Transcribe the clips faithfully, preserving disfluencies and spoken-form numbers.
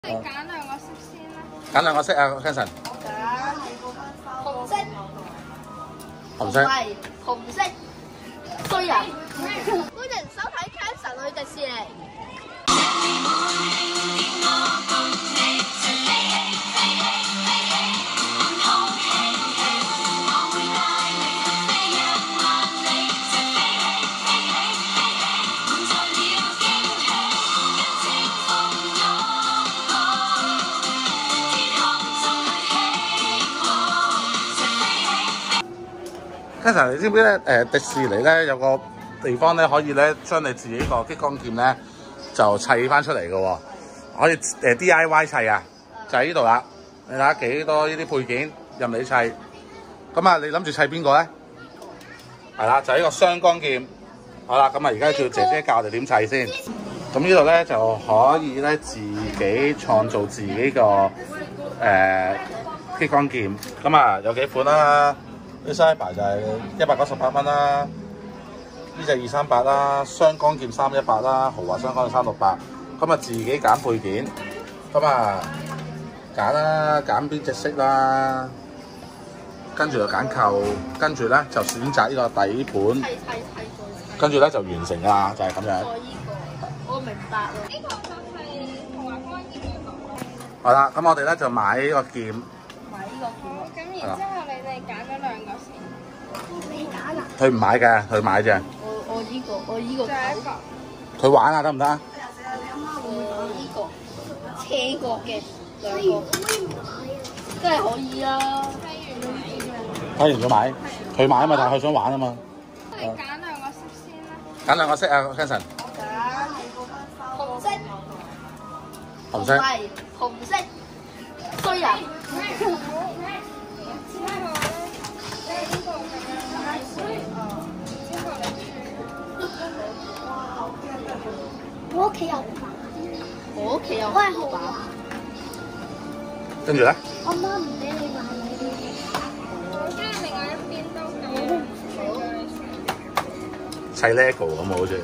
你揀兩個色先啦。 揀兩個色啊 ，Kenson。 揀紅色。 紅色。 係紅色。衰人。歡迎收睇 Kenson 去迪士尼。 Kenson，你知唔知咧？誒迪士尼咧有個地方咧，可以咧將你自己個激光劍咧就砌翻出嚟嘅喎，可以誒 D I Y 砌啊，就喺呢度啦。你睇下幾多呢啲配件任你砌。咁啊，你諗住砌邊個咧？係啦，就係呢個雙光劍。好啦，咁啊，而家叫姐姐教我哋點砌先。咁呢度咧就可以咧自己創造自己個誒、呃、激光劍。咁啊，有幾款啦？呢 Cyber 就係一百九十八蚊啦，呢隻二三八啦，雙光劍三一八啦，豪華雙光劍三六八。咁啊自己揀配件，咁啊揀啦，揀邊隻色啦，跟住就揀扣，跟住咧就選擇呢個底盤，跟住咧就完成啦，就係、是、咁樣。 我依個，我明白啦。呢個就係豪華光劍嘅個。 好啦，咁我哋咧就買呢個劍。 買呢個劍。好，咁然之後你哋揀咗兩個先。你揀啊？ 佢唔買嘅，佢買啫。 我我依個，我依個。仲有一個。 佢玩啊，得唔得啊？ 我依個車過嘅兩個，真係可以啊！ 睇完咗買，佢買啊嘛，但係佢想玩啊嘛。 你揀兩個色先啦。 揀兩個色啊 ，Kenson。 揀紅色。 紅色。 係紅色。衰人。我屋企有把，我屋企有把。跟住咧？我媽唔俾你買呢啲。我跟住另外一邊都咁。 砌 Lego 咁啊，好似。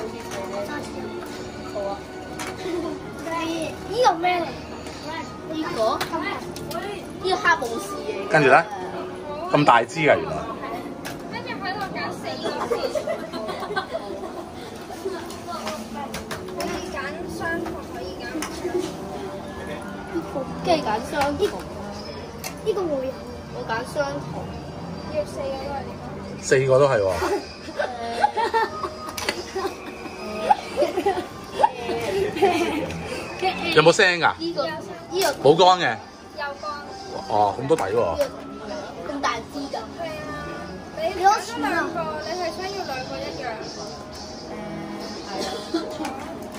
好啊。呢個咩嚟？呢個？呢個黑武士嚟。 跟住咧？咁大支㗎原來。 跟住喺度揀四個先。雙圖可以揀，跟住揀雙圖。呢個我有，我揀雙圖。要四個都係點啊？ 四個都係喎。有冇聲㗎？ 呢個呢個冇光嘅。 有光。 哦，咁都抵喎。 咁大支㗎。係啊。你攞咗兩個，你係想要兩個一樣？誒，係啊。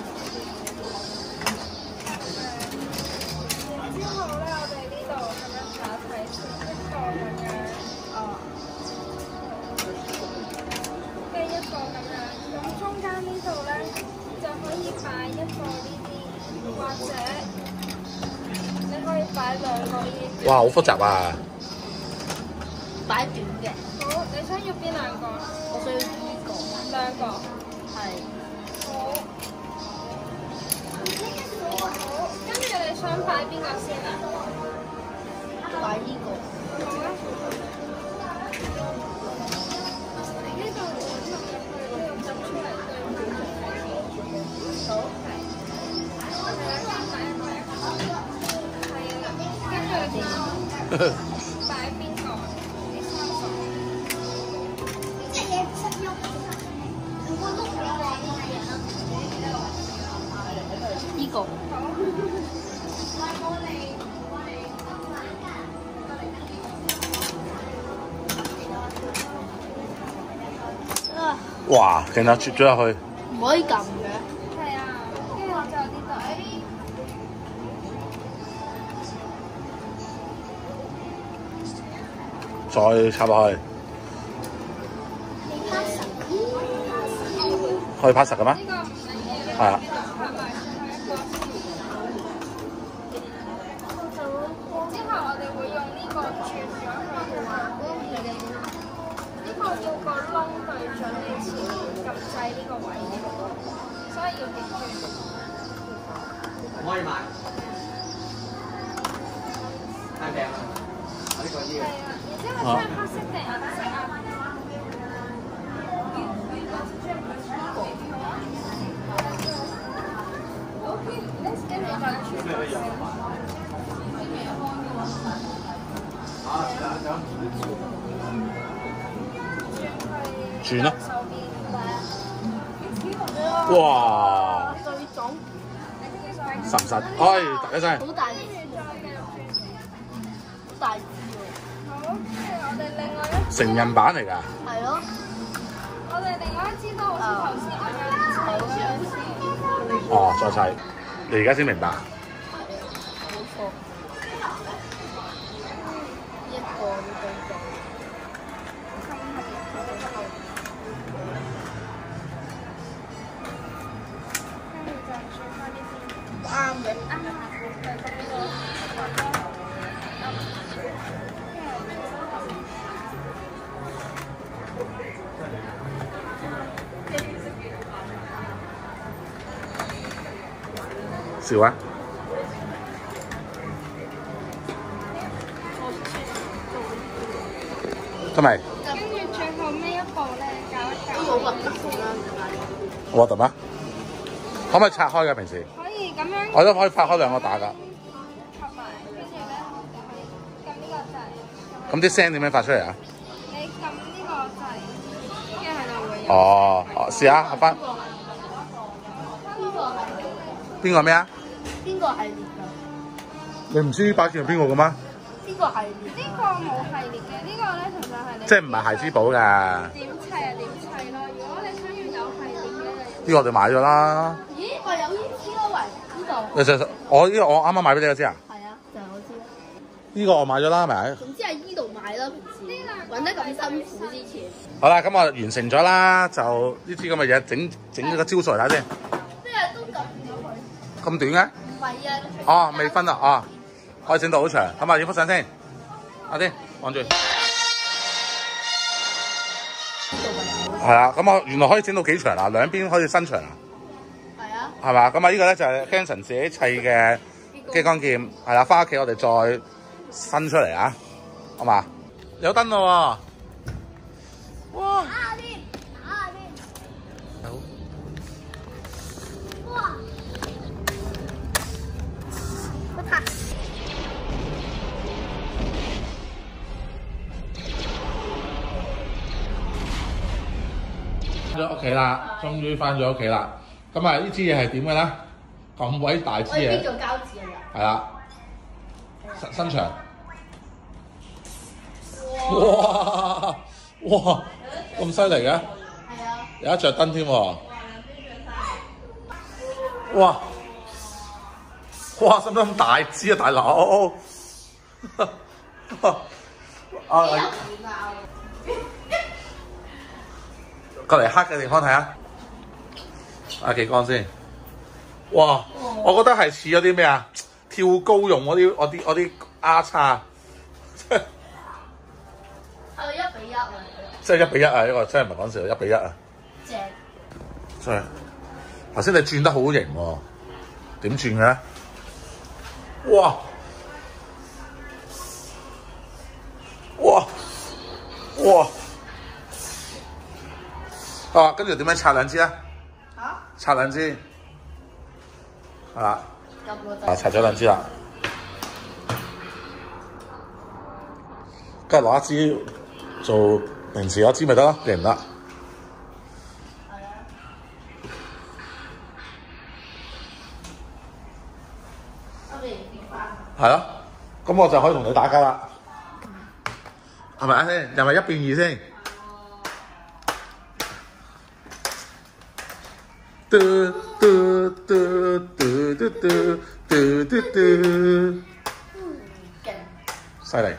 擺一個呢啲，或者你可以擺兩個呢啲。 哇，好複雜啊！ 擺短嘅。好，你想要邊兩個？我想要呢個。兩個。係。好。好，跟住你想擺邊個先啊？擺呢個。好啊。呢度我同入去呢度執出嚟對半鐘。好，係，係啦，擺一擺，係啦，跟住擺邊個？呢三個。呢隻嘢唔識喐，我都唔有話呢個。好。 哇，勁啊！啜咗入去。 唔可以撳嘅。係啊，跟住我就有啲底。 再插落去。可以拍實嘅咩？係啊。 之後我哋會用呢個轉咗去玩。呢個要個窿對準你前面撳掣呢個位，所以要點轉？唔可以買。 係啊，然之後佢係黑色定銀色啊？ 轉啦！哇！ 最腫， 實唔實？哎，大家真係好大支，好大支喎！好，跟住我哋另外一成人版嚟㗎。 係咯，我哋另外一支都好似頭先咁樣砌嘅。 哦，再砌，你而家先明白。 冇錯，一個都對咗。啱嘅，啱嘅， 笑啊！得未？ 跟住最後尾一步咧，搞一搞。好核突啦！ 好核突咩？可唔可以拆開㗎？平時？ 可以咁樣。 我都可以拍開兩個打㗎。 合埋，跟住咧撳呢個掣。 咁啲聲點樣發出嚟啊？ 你撳呢個掣，跟住係就會有。 哦，哦，試下合翻。 邊個係？ 邊個咩啊？ 邊個系列㗎？ 你唔知擺住係邊個嘅咩？ 邊個系列？呢個冇系列嘅，呢個咧其實係你。 即係唔係孩之寶㗎？ 點砌啊點砌咯！如果你想要有系列嘅， 呢個我哋買咗啦。 咦？我有呢支咯，喂，呢度。 你就我呢個我啱啱買俾你嗰支啊？ 係啊，就係我知啦。 呢個我買咗啦，係咪？ 總之係依度買啦，平時揾得咁辛苦之前。 好啦，咁我完成咗啦，就呢啲咁嘅嘢整整呢個招數嚟睇先。 咩都撳咗佢。 咁短嘅？ 唔係啊。 哦，未分啊，哦，可以整到好長。咁啊，影幅相先。阿啲望住。係啊，咁我原來可以整到幾長啊？兩邊可以伸長啊？ 係啊。係嘛？咁啊，呢個咧就係 Hanson 自己砌嘅激光劍，係啦，翻屋企我哋再伸出嚟啊，好嘛？有燈咯喎！哇！ 打下邊，打下邊。 好。 哇！好拍。 翻咗屋企啦，終於翻咗屋企啦。咁啊，呢支嘢係點嘅咧？咁鬼大支嘢。 邊做膠紙啊？ 係啦，伸伸長。哇！哇！咁犀利嘅？係啊。 有一着燈添喎。哇！哇！使唔使咁大支啊，大佬？啊！過嚟黑嘅地方睇下，啊幾光先？哇！我覺得係似咗啲咩啊？跳高用嗰啲，我啲我啲丫叉， 係咪一比一啊？ 即係一比一啊！呢個真係唔係講笑，一比一啊！ 正。 真係，頭先你轉得好型喎，點轉嘅？哇！哇！哇！啊，跟住點樣拆兩支啊？嚇？拆兩支，係啦。啊，拆咗兩支啦。跟住攞一支做平時嗰支咪得咯，記唔得？係啊。係咯，咁我就可以同你打交啦。係咪啊先？又咪一變二先？嘟嘟嘟嘟嘟嘟嘟嘟嘟，勁，犀利。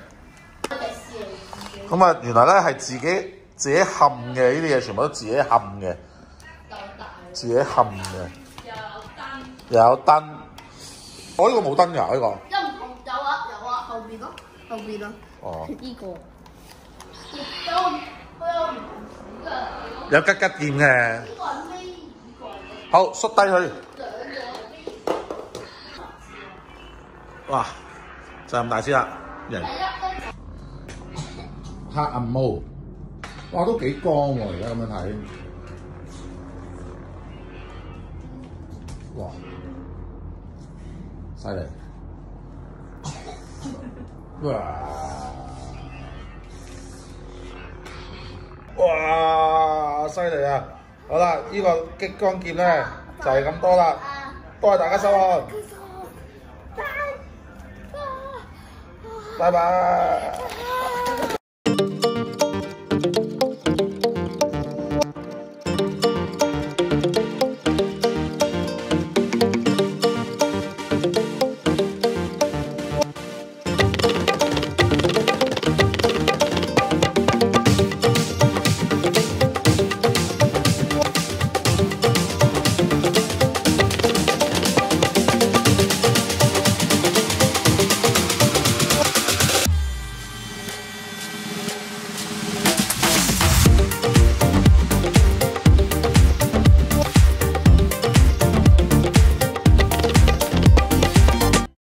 咁啊，原來咧係自己自己冚嘅，呢啲嘢全部都自己冚嘅，自己冚嘅。又有燈，我呢個冇燈㗎，呢個。 有唔同，有啊有啊，後邊咯，後邊咯。 哦。 呢個。有佢有唔同嘅。 有吉吉劍嘅。好，縮低佢。哇，就咁大支啦〜 型。黑暗毛，哇都幾光喎！而家咁樣睇，哇，犀利！哇！哇！犀利啊！好啦，呢、這個激光劍咧就係、是、咁多啦，多謝大家收看，拜拜。